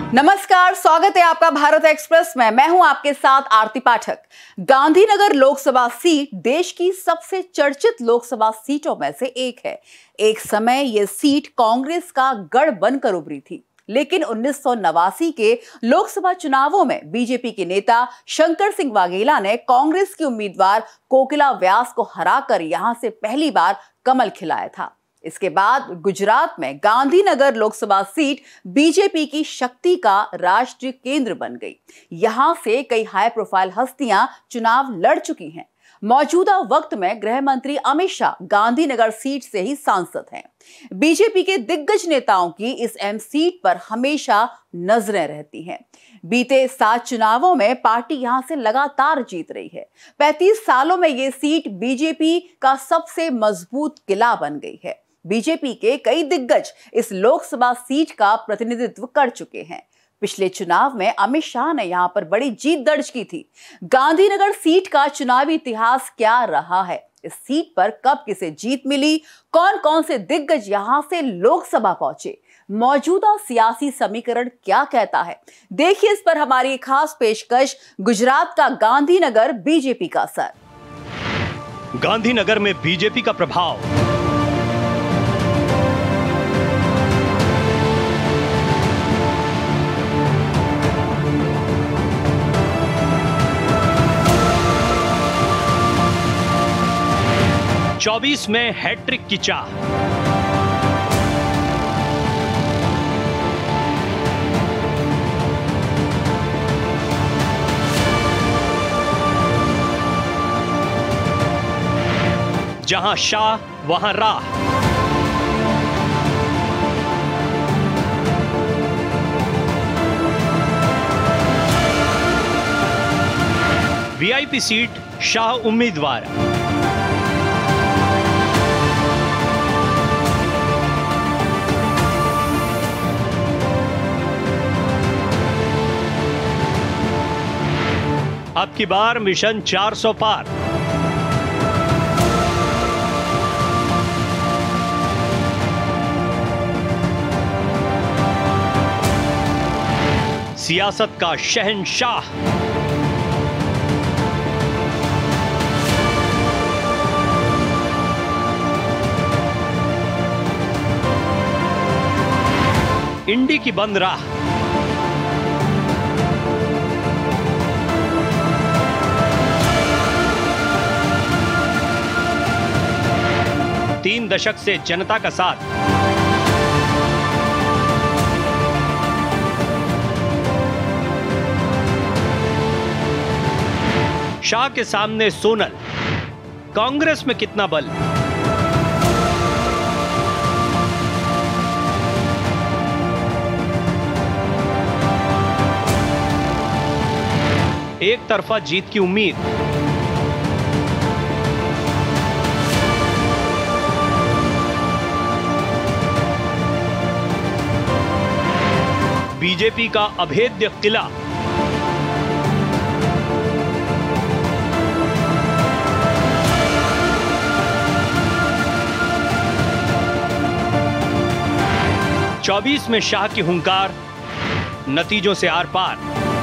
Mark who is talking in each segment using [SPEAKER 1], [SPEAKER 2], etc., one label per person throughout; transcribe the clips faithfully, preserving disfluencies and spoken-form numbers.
[SPEAKER 1] नमस्कार, स्वागत है आपका भारत एक्सप्रेस में। मैं हूं आपके साथ आरती पाठक। गांधीनगर लोकसभा सीट देश की सबसे चर्चित लोकसभा सीटों में से एक है। एक समय यह सीट कांग्रेस का गढ़ बनकर उभरी थी, लेकिन उन्नीस सौ नवासी के लोकसभा चुनावों में बीजेपी के नेता शंकर सिंह वाघेला ने कांग्रेस की उम्मीदवार कोकिला व्यास को हराकर यहां से पहली बार कमल खिलाया था। इसके बाद गुजरात में गांधीनगर लोकसभा सीट बीजेपी की शक्ति का राष्ट्रीय केंद्र बन गई। यहां से कई हाई प्रोफाइल हस्तियां चुनाव लड़ चुकी हैं। मौजूदा वक्त में गृह मंत्री अमित शाह गांधीनगर सीट से ही सांसद हैं। बीजेपी के दिग्गज नेताओं की इस अहम सीट पर हमेशा नजरें रहती हैं। बीते सात चुनावों में पार्टी यहां से लगातार जीत रही है। पैंतीस सालों में यह सीट बीजेपी का सबसे मजबूत किला बन गई है। बीजेपी के कई दिग्गज इस लोकसभा सीट का प्रतिनिधित्व कर चुके हैं। पिछले चुनाव में अमित शाह ने यहां पर बड़ी जीत दर्ज की थी। गांधीनगर सीट का चुनावी इतिहास क्या रहा है, इस सीट पर कब किसे जीत मिली, कौन कौन से दिग्गज यहां से लोकसभा पहुंचे, मौजूदा सियासी समीकरण क्या कहता है, देखिए इस पर हमारी खास पेशकश गुजरात का गांधीनगर बीजेपी का असर।
[SPEAKER 2] गांधीनगर में बीजेपी का प्रभाव। चौबीस में हैट्रिक की चाह। जहां शाह वहां राह। वीआईपी सीट शाह उम्मीदवार। अब की बार मिशन चार सौ पार। सियासत का शहंशाह। इंडी की बंद राह। तीन दशक से जनता का साथ। शाह के सामने सोनल। कांग्रेस में कितना बल। एक तरफा जीत की उम्मीद। बीजेपी का अभेद्य किला। चौबीस में शाह की हुंकार, नतीजों से आर पार।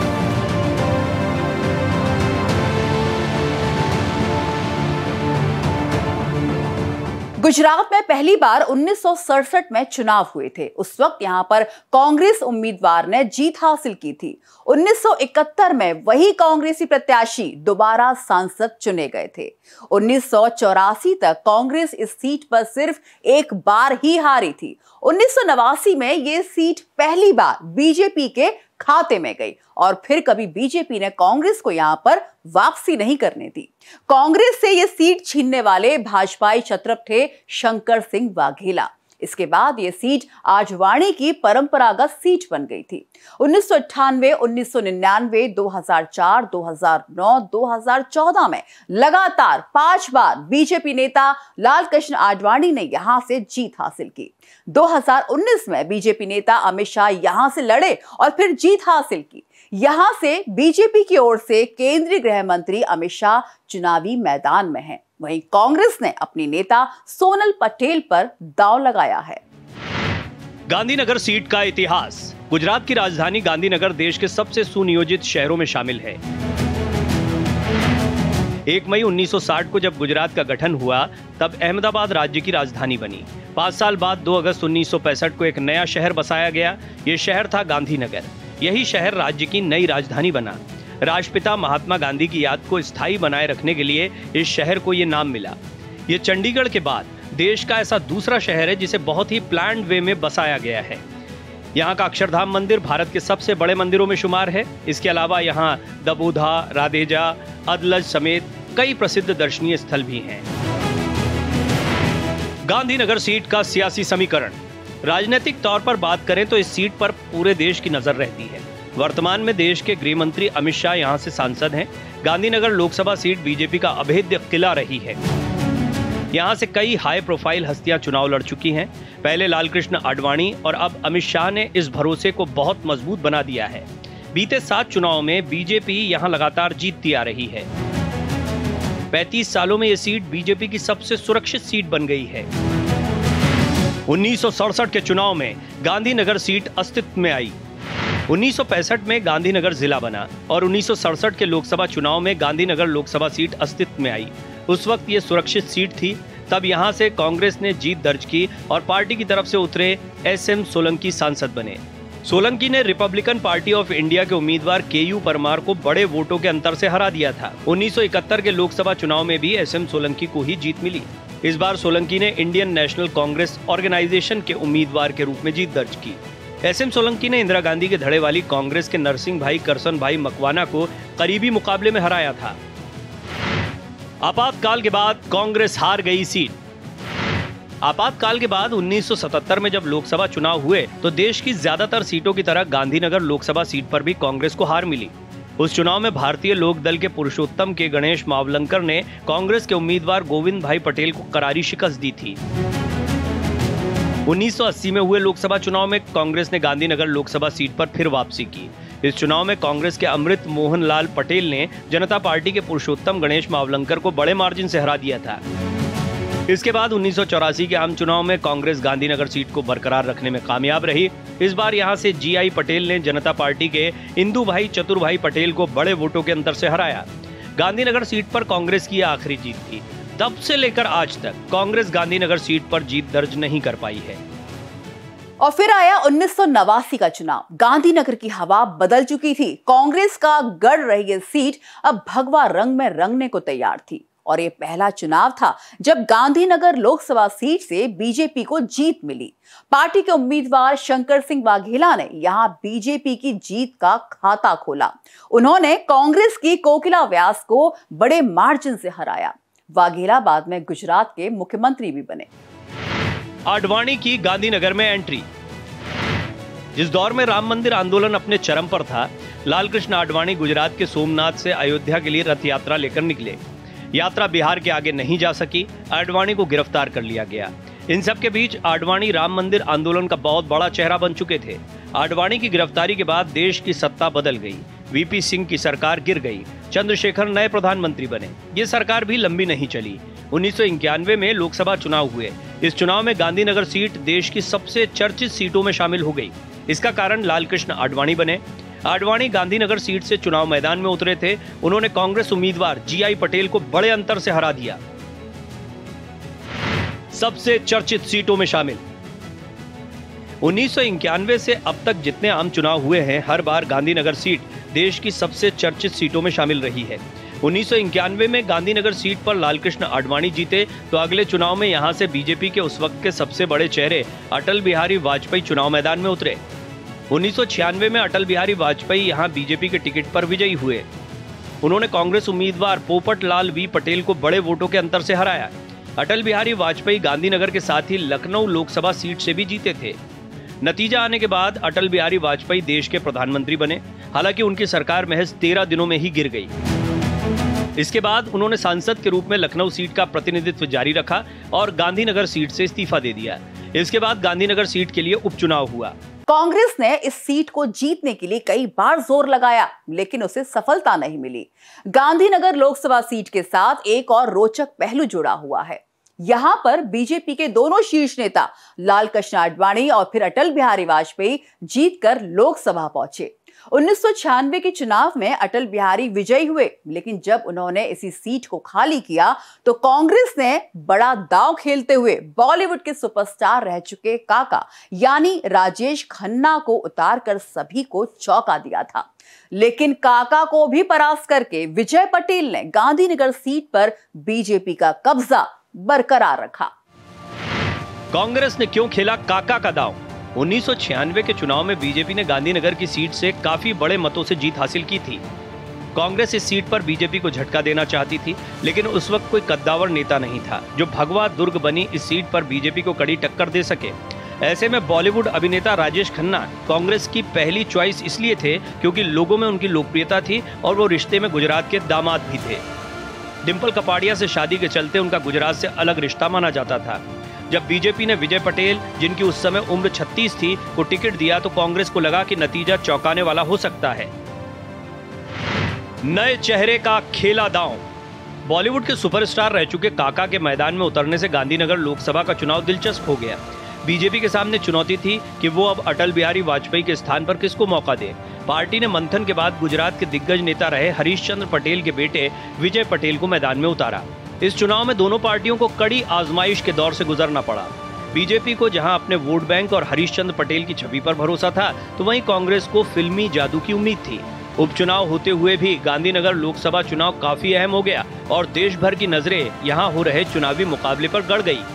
[SPEAKER 1] गुजरात में पहली बार उन्नीस सौ सड़सठ में चुनाव हुए थे। उस वक्त यहां पर कांग्रेस उम्मीदवार ने जीत हासिल की थी। उन्नीस सौ इकहत्तर में वही कांग्रेसी प्रत्याशी दोबारा सांसद चुने गए थे। उन्नीस सौ चौरासी तक कांग्रेस इस सीट पर सिर्फ एक बार ही हारी थी। उन्नीस सौ नवासी में यह सीट पहली बार बीजेपी के खाते में गई और फिर कभी बीजेपी ने कांग्रेस को यहां पर वापसी नहीं करने दी। कांग्रेस से यह सीट छीनने वाले भाजपाई क्षत्रप थे शंकर सिंह वाघेला। इसके बाद यह सीट आजवाणी की परंपरागत सीट बन गई थी। उन्नीस सौ अट्ठानवे, उन्नीस सौ निन्यानवे, दो हज़ार चार, दो हज़ार नौ, दो हज़ार चौदह में लगातार पांच बार बीजेपी नेता लाल कृष्ण आडवाणी ने यहां से जीत हासिल की। दो हज़ार उन्नीस में बीजेपी नेता अमित शाह यहां से लड़े और फिर जीत हासिल की। यहां से बीजेपी की ओर से केंद्रीय गृह मंत्री अमित शाह चुनावी मैदान में हैं। वहीं कांग्रेस ने अपनी नेता सोनल पटेल पर दांव लगाया है।
[SPEAKER 2] गांधीनगर सीट का इतिहास। गुजरात की राजधानी गांधीनगर देश के सबसे सुनियोजित शहरों में शामिल है। एक मई उन्नीस सौ साठ को जब गुजरात का गठन हुआ तब अहमदाबाद राज्य की राजधानी बनी। पाँच साल बाद दो अगस्त उन्नीस सौ पैंसठ को एक नया शहर बसाया गया। ये शहर था गांधीनगर। यही शहर राज्य की नई राजधानी बना। राष्ट्रपिता महात्मा गांधी की याद को स्थायी बनाए रखने के लिए इस शहर को ये नाम मिला। ये चंडीगढ़ के बाद देश का ऐसा दूसरा शहर है जिसे बहुत ही प्लान्ड वे में बसाया गया है। यहाँ का अक्षरधाम मंदिर भारत के सबसे बड़े मंदिरों में शुमार है। इसके अलावा यहाँ दबोधा, राधेजा, अदलज समेत कई प्रसिद्ध दर्शनीय स्थल भी हैं। गांधीनगर सीट का सियासी समीकरण। राजनीतिक तौर पर बात करें तो इस सीट पर पूरे देश की नजर रहती है। वर्तमान में देश के गृह मंत्री अमित शाह यहाँ से सांसद हैं। गांधीनगर लोकसभा सीट बीजेपी का अभेद्य किला रही है। यहाँ से कई हाई प्रोफाइल हस्तियां चुनाव लड़ चुकी हैं। पहले लालकृष्ण आडवाणी और अब अमित शाह ने इस भरोसे को बहुत मजबूत बना दिया है। बीते सात चुनाव में बीजेपी यहाँ लगातार जीतती आ रही है। पैंतीस सालों में ये सीट बीजेपी की सबसे सुरक्षित सीट बन गई है। उन्नीस सौ सड़सठ के चुनाव में गांधीनगर सीट अस्तित्व में आई। उन्नीस सौ पैंसठ में गांधीनगर जिला बना और उन्नीस सौ सड़सठ के लोकसभा चुनाव में गांधीनगर लोकसभा सीट अस्तित्व में आई। उस वक्त ये सुरक्षित सीट थी। तब यहां से कांग्रेस ने जीत दर्ज की और पार्टी की तरफ से उतरे एस एम सोलंकी सांसद बने। सोलंकी ने रिपब्लिकन पार्टी ऑफ इंडिया के उम्मीदवार के यू परमार को बड़े वोटों के अंतर से हरा दिया था। उन्नीस सौ इकहत्तर के लोकसभा चुनाव में भी एस एम सोलंकी को ही जीत मिली। इस बार सोलंकी ने इंडियन नेशनल कांग्रेस ऑर्गेनाइजेशन के उम्मीदवार के रूप में जीत दर्ज की। एस एम सोलंकी ने इंदिरा गांधी के धड़े वाली कांग्रेस के नरसिंह भाई करसन भाई मकवाना को करीबी मुकाबले में हराया था। आपातकाल के बाद कांग्रेस हार गई सीट। आपातकाल के बाद उन्नीस सौ सतहत्तर में जब लोकसभा चुनाव हुए तो देश की ज्यादातर सीटों की तरह गांधीनगर लोकसभा सीट पर भी कांग्रेस को हार मिली। उस चुनाव में भारतीय लोक दल के पुरुषोत्तम के गणेश मावलंकर ने कांग्रेस के उम्मीदवार गोविंद भाई पटेल को करारी शिकस्त दी थी। उन्नीस सौ अस्सी में हुए लोकसभा चुनाव में कांग्रेस ने गांधीनगर लोकसभा सीट पर फिर वापसी की। इस चुनाव में कांग्रेस के अमृत मोहन लाल पटेल ने जनता पार्टी के पुरुषोत्तम गणेश मावलंकर को बड़े मार्जिन से हरा दिया था। इसके बाद उन्नीस सौ चौरासी के आम चुनाव में कांग्रेस गांधीनगर सीट को बरकरार रखने में कामयाब रही। इस बार यहां से जी आई पटेल ने जनता पार्टी के इंदु भाई चतुर भाई पटेल को बड़े वोटों के अंतर से हराया। गांधीनगर सीट पर कांग्रेस की आखिरी जीत थी। तब से लेकर आज तक कांग्रेस गांधीनगर सीट पर जीत दर्ज नहीं कर पाई है।
[SPEAKER 1] और फिर आया उन्नीस सौ नवासी का चुनाव। गांधीनगर की हवा बदल चुकी थी। कांग्रेस का गढ़ रही ये सीट अब भगवा रंग में रंगने को तैयार थी और ये पहला चुनाव था जब गांधीनगर लोकसभा सीट से बीजेपी को जीत मिली। पार्टी के उम्मीदवार शंकर सिंह वाघेला ने यहां बीजेपी की जीत का खाता खोला। उन्होंने कांग्रेस की कोकिला व्यास को बड़े मार्जिन से हराया। वाघेला बाद में गुजरात के मुख्यमंत्री भी बने।
[SPEAKER 2] आडवाणी की गांधीनगर में एंट्री। जिस दौर में राम मंदिर आंदोलन अपने चरम पर था, लालकृष्ण आडवाणी गुजरात के सोमनाथ से अयोध्या के लिए रथ यात्रा लेकर निकले। यात्रा बिहार के आगे नहीं जा सकी। आडवाणी को गिरफ्तार कर लिया गया। इन सब के बीच आडवाणी राम मंदिर आंदोलन का बहुत बड़ा चेहरा बन चुके थे। आडवाणी की गिरफ्तारी के बाद देश की सत्ता बदल गई। वीपी सिंह की सरकार गिर गई। चंद्रशेखर नए प्रधानमंत्री बने। ये सरकार भी लंबी नहीं चली। उन्नीस सौ इक्यानवे में लोकसभा चुनाव हुए। इस चुनाव में गांधीनगर सीट देश की सबसे चर्चित सीटों में शामिल हो गई। इसका कारण लालकृष्ण आडवाणी बने। आडवाणी गांधीनगर सीट से चुनाव मैदान में उतरे थे। उन्होंने कांग्रेस उम्मीदवार जी आई पटेल को बड़े अंतर से हरा दिया। सबसे चर्चित सीटों में शामिल। उन्नीस सौ इक्यानवे से अब तक जितने आम चुनाव हुए हैं, हर बार गांधीनगर सीट देश की सबसे चर्चित सीटों में शामिल रही है। उन्नीस सौ इक्यानवे में गांधीनगर सीट पर लालकृष्ण आडवाणी जीते तो अगले चुनाव में यहां से बीजेपी के उस वक्त के सबसे बड़े चेहरे अटल बिहारी वाजपेयी चुनाव मैदान में उतरे। उन्नीस सौ छियानवे में अटल बिहारी वाजपेयी यहां बीजेपी के टिकट पर विजयी हुए। उन्होंने कांग्रेस उम्मीदवार पोपट लाल वी पटेल को बड़े वोटों के अंतर से हराया। अटल बिहारी वाजपेयी गांधीनगर के साथ ही लखनऊ लोकसभा सीट से भी जीते थे। नतीजा आने के बाद अटल बिहारी वाजपेयी देश के प्रधानमंत्री बने। हालांकि उनकी सरकार महज तेरह दिनों में ही गिर गई। इसके बाद उन्होंने सांसद के रूप में लखनऊ सीट का प्रतिनिधित्व जारी रखा और गांधीनगर सीट से इस्तीफा दे दिया। इसके बाद गांधीनगर सीट के लिए उपचुनाव हुआ।
[SPEAKER 1] कांग्रेस ने इस सीट को जीतने के लिए कई बार जोर लगाया, लेकिन उसे सफलता नहीं मिली। गांधीनगर लोकसभा सीट के साथ एक और रोचक पहलू जुड़ा हुआ है। यहां पर बीजेपी के दोनों शीर्ष नेता लाल कृष्ण आडवाणी और फिर अटल बिहारी वाजपेयी जीतकर लोकसभा पहुंचे। उन्नीस सौ छियानवे के चुनाव में अटल बिहारी विजयी हुए, लेकिन जब उन्होंने इसी सीट को खाली किया तो कांग्रेस ने बड़ा दांव खेलते हुए बॉलीवुड के सुपरस्टार रह चुके काका यानी राजेश खन्ना को उतारकर सभी को चौंका दिया था। लेकिन काका को भी परास्त करके विजय पटेल ने गांधीनगर सीट पर बीजेपी का कब्जा बरकरार रखा।
[SPEAKER 2] कांग्रेस ने क्यों खेला काका का दांव? उन्नीस सौ छियानवे के चुनाव में बीजेपी ने गांधीनगर की सीट से काफी बड़े मतों से जीत हासिल की थी। कांग्रेस इस सीट पर बीजेपी को झटका देना चाहती थी, लेकिन उस वक्त कोई कद्दावर नेता नहीं था जो भगवा दुर्ग बनी इस सीट पर बीजेपी को कड़ी टक्कर दे सके। ऐसे में बॉलीवुड अभिनेता राजेश खन्ना कांग्रेस की पहली चॉइस इसलिए थे क्योंकि लोगों में उनकी लोकप्रियता थी और वो रिश्ते में गुजरात के दामाद भी थे। डिंपल कपाड़िया से शादी के चलते उनका गुजरात से अलग रिश्ता माना जाता था। जब बीजेपी ने विजय पटेल, जिनकी उस समय उम्र छत्तीस थी, को टिकट दिया तो कांग्रेस को लगा कि नतीजा चौंकाने वाला हो सकता है। नए चेहरे का खेला दांव। बॉलीवुड के सुपरस्टार रह चुके काका के मैदान में उतरने से गांधीनगर लोकसभा का चुनाव दिलचस्प हो गया। बीजेपी के सामने चुनौती थी कि वो अब अटल बिहारी वाजपेयी के स्थान पर किसको मौका दे। पार्टी ने मंथन के बाद गुजरात के दिग्गज नेता रहे हरीश चंद्र पटेल के बेटे विजय पटेल को मैदान में उतारा। इस चुनाव में दोनों पार्टियों को कड़ी आजमाइश के दौर से गुजरना पड़ा। बीजेपी को जहां अपने वोट बैंक और हरीश चंद्र पटेल की छवि पर भरोसा था, तो वहीं कांग्रेस को फिल्मी जादू की उम्मीद थी। उपचुनाव होते हुए भी गांधीनगर लोकसभा चुनाव काफी अहम हो गया और देश भर की नजरें यहां हो रहे चुनावी मुकाबले पर गड़ गई।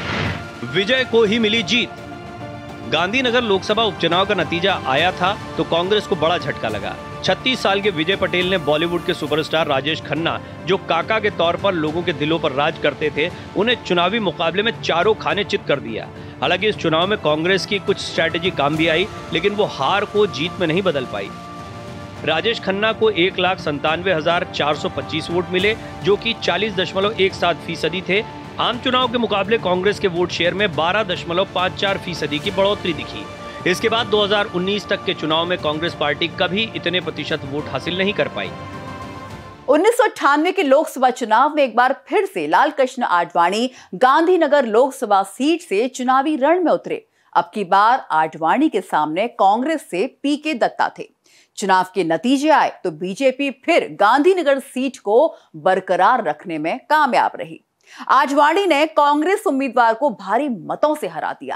[SPEAKER 2] विजय को ही मिली जीत। गांधीनगर लोकसभा उपचुनाव का नतीजा आया था तो कांग्रेस को बड़ा झटका लगा। छत्तीस साल के विजय पटेल ने बॉलीवुड के सुपरस्टार राजेश खन्ना, जो काका के तौर पर लोगों के दिलों पर राज करते थे, उन्हें चुनावी मुकाबले में चारों खाने चित कर दिया। हालांकि इस चुनाव में कांग्रेस की कुछ स्ट्रैटेजी काम भी आई, लेकिन वो हार को जीत में नहीं बदल पाई। राजेश खन्ना को एक लाख संतानवे हजार चार सौ पच्चीस वोट मिले, जो कि चालीस दशमलव एक सात फीसदी थे। आम चुनाव के मुकाबले कांग्रेस के वोट शेयर में बारह दशमलव पाँच चार फीसदी की बढ़ोतरी दिखी। इसके बाद दो हज़ार उन्नीस तक के चुनाव में कांग्रेस पार्टी कभी इतने प्रतिशत वोट हासिल नहीं कर पाई।
[SPEAKER 1] उन्नीस सौ अट्ठानवे के लोकसभा चुनाव में एक बार फिर से लाल कृष्ण आडवाणी गांधीनगर लोकसभा सीट से चुनावी रण में उतरे। अब की बार आडवाणी के सामने कांग्रेस से पीके दत्ता थे। चुनाव के नतीजे आए तो बीजेपी फिर गांधीनगर सीट को बरकरार रखने में कामयाब रही। आडवाणी ने कांग्रेस उम्मीदवार को भारी मतों से हरा दिया।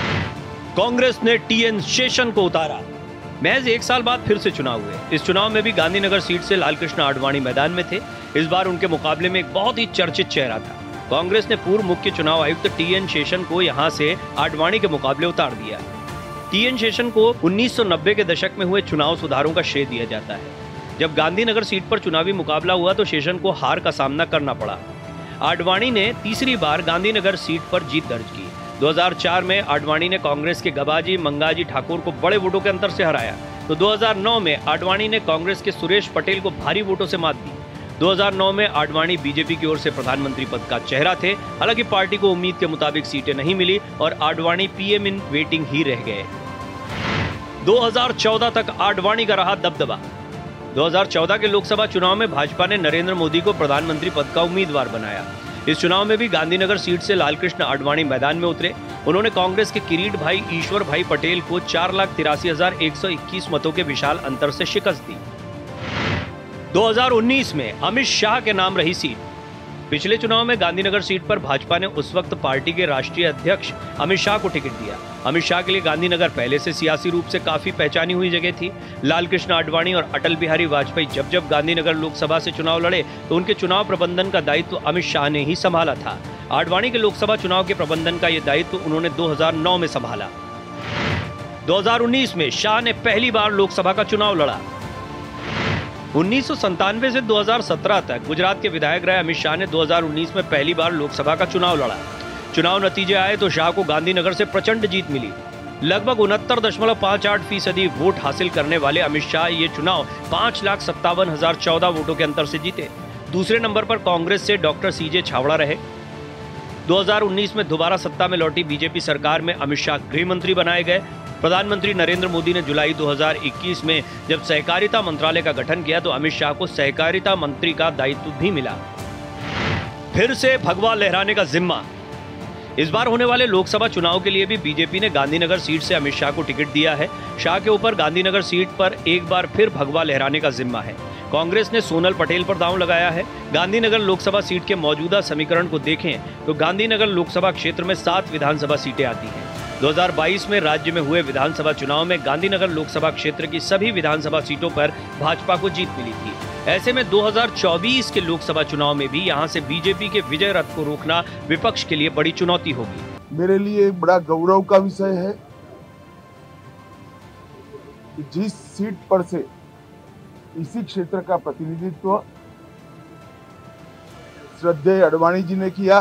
[SPEAKER 2] कांग्रेस ने टीएन शेषन को उतारा। महज एक साल बाद फिर से चुनाव हुए। इस चुनाव में भी गांधीनगर सीट से लालकृष्ण आडवाणी मैदान में थे। इस बार उनके मुकाबले में एक बहुत ही चर्चित चेहरा था। कांग्रेस ने पूर्व मुख्य चुनाव आयुक्त टीएन शेषन को यहां से आडवाणी के मुकाबले उतार दिया। टीएन शेषन को उन्नीस सौ नब्बे के दशक में हुए चुनाव सुधारों का श्रेय दिया जाता है। जब गांधीनगर सीट पर चुनावी मुकाबला हुआ तो शेषन को हार का सामना करना पड़ा। आडवाणी ने तीसरी बार गांधीनगर सीट पर जीत दर्ज की। दो हज़ार चार में आडवाणी ने कांग्रेस के गबाजी मंगाजी ठाकुर को बड़े वोटों के अंतर से हराया। तो दो हज़ार नौ में आडवाणी ने कांग्रेस के सुरेश पटेल को भारी वोटों से मात दी। दो हज़ार नौ में आडवाणी बीजेपी की ओर से प्रधानमंत्री पद का चेहरा थे। हालांकि पार्टी को उम्मीद के मुताबिक सीटें नहीं मिली और आडवाणी पीएम इन वेटिंग ही रह गए। दो हज़ार चौदह तक आडवाणी का रहा दबदबा। दो हज़ार चौदह के लोकसभा चुनाव में भाजपा ने नरेंद्र मोदी को प्रधानमंत्री पद का उम्मीदवार बनाया। इस चुनाव में भी गांधीनगर सीट से लालकृष्ण आडवाणी मैदान में उतरे। उन्होंने कांग्रेस के किरीट भाई ईश्वर भाई पटेल को चार लाख तिरासी हजार एक सौ इक्कीस मतों के विशाल अंतर से शिकस्त दी। दो हज़ार उन्नीस में अमित शाह के नाम रही सीट। पिछले चुनाव में गांधीनगर सीट पर भाजपा ने उस वक्त पार्टी के राष्ट्रीय अध्यक्ष अमित शाह को टिकट दिया। अमित शाह के लिए गांधीनगर पहले से सियासी रूप से काफी पहचानी हुई जगह थी। लालकृष्ण आडवाणी और अटल बिहारी वाजपेयी जब जब गांधीनगर लोकसभा से चुनाव लड़े तो उनके चुनाव प्रबंधन का दायित्व अमित शाह ने ही संभाला था। आडवाणी के लोकसभा चुनाव के प्रबंधन का यह दायित्व उन्होंने दो हज़ार नौ में संभाला। दो हज़ार उन्नीस में शाह ने पहली बार लोकसभा का चुनाव लड़ा। उन्नीस सौ संतानवे से दो हज़ार सत्रह तक गुजरात के विधायक रहे अमित शाह ने दो हज़ार उन्नीस में पहली बार लोकसभा का चुनाव लड़ा। चुनाव नतीजे आए तो शाह को गांधीनगर से प्रचंड जीत मिली। लगभग उनहत्तर दशमलव पाँच आठ फीसदी वोट हासिल करने वाले अमित शाह ये चुनाव पांच लाख सत्तावन हजार चौदह वोटों के अंतर से जीते। दूसरे नंबर पर कांग्रेस से डॉक्टर सीजे छावड़ा रहे। दो हज़ार उन्नीस में दोबारा सत्ता में लौटी बीजेपी सरकार में अमित शाह गृह मंत्री बनाए गए। प्रधानमंत्री नरेंद्र मोदी ने जुलाई दो हज़ार इक्कीस में जब सहकारिता मंत्रालय का गठन किया तो अमित शाह को सहकारिता मंत्री का दायित्व भी मिला। फिर से भगवा लहराने का जिम्मा। इस बार होने वाले लोकसभा चुनाव के लिए भी बीजेपी ने गांधीनगर सीट से अमित शाह को टिकट दिया है। शाह के ऊपर गांधीनगर सीट पर एक बार फिर भगवा लहराने का जिम्मा है। कांग्रेस ने सोनल पटेल पर दांव लगाया है। गांधीनगर लोकसभा सीट के मौजूदा समीकरण को देखें तो गांधीनगर लोकसभा क्षेत्र में सात विधानसभा सीटें आती हैं। दो हज़ार बाईस में राज्य में हुए विधानसभा चुनाव में गांधीनगर लोकसभा क्षेत्र की सभी विधानसभा सीटों पर भाजपा को जीत मिली थी। ऐसे में दो हज़ार चौबीस के लोकसभा चुनाव में भी यहां से बीजेपी के विजय रथ को रोकना विपक्ष के लिए बड़ी चुनौती होगी।
[SPEAKER 3] मेरे लिए बड़ा गौरव का विषय है कि जिस सीट पर से इसी क्षेत्र का प्रतिनिधित्व श्रद्धेय अडवाणी जी ने किया,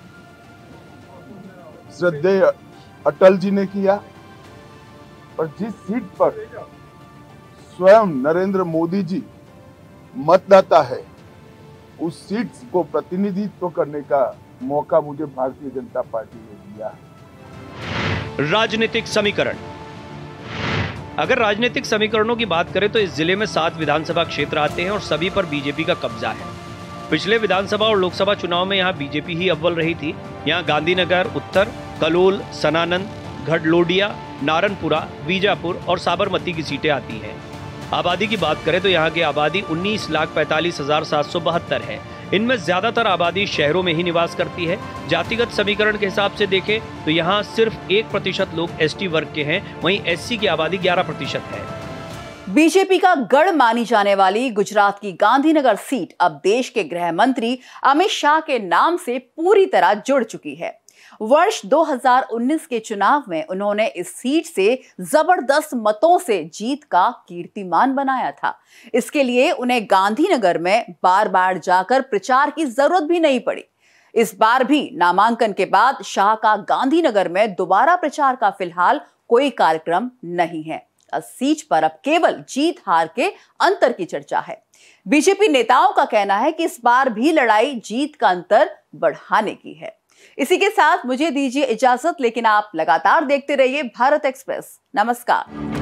[SPEAKER 3] श्रद्धेय अटल जी ने किया, और जिस सीट पर स्वयं नरेंद्र मोदी जी मतदाता है, उस सीट को प्रतिनिधित्व करने का मौका मुझे भारतीय जनता पार्टी ने दिया है।
[SPEAKER 2] राजनीतिक समीकरण। अगर राजनीतिक समीकरणों की बात करें तो इस जिले में सात विधानसभा क्षेत्र आते हैं और सभी पर बीजेपी का कब्जा है। पिछले विधानसभा और लोकसभा चुनाव में यहां बीजेपी ही अव्वल रही थी। यहां गांधीनगर उत्तर, कलोल, सनानंद, घडलोडिया, नारनपुरा, बीजापुर और साबरमती की सीटें आती हैं। आबादी की बात करें तो यहाँ की आबादी उन्नीस लाख पैंतालीस हजार सात सौ बहत्तर है। इनमें ज्यादातर आबादी शहरों में ही निवास करती है। जातिगत समीकरण के हिसाब से देखें तो यहाँ सिर्फ एक प्रतिशत लोग एसटी वर्ग के हैं, वहीं एससी की आबादी ग्यारह प्रतिशत है।
[SPEAKER 1] बीजेपी का गढ़ मानी जाने वाली गुजरात की गांधीनगर सीट अब देश के गृह मंत्री अमित शाह के नाम से पूरी तरह जुड़ चुकी है। वर्ष दो हज़ार उन्नीस के चुनाव में उन्होंने इस सीट से जबरदस्त मतों से जीत का कीर्तिमान बनाया था। इसके लिए उन्हें गांधीनगर में बार बार जाकर प्रचार की जरूरत भी नहीं पड़ी। इस बार भी नामांकन के बाद शाह का गांधीनगर में दोबारा प्रचार का फिलहाल कोई कार्यक्रम नहीं है। इस सीट पर अब केवल जीत हार के अंतर की चर्चा है। बीजेपी नेताओं का कहना है कि इस बार भी लड़ाई जीत का अंतर बढ़ाने की है। इसी के साथ मुझे दीजिए इजाजत, लेकिन आप लगातार देखते रहिए भारत एक्सप्रेस। नमस्कार।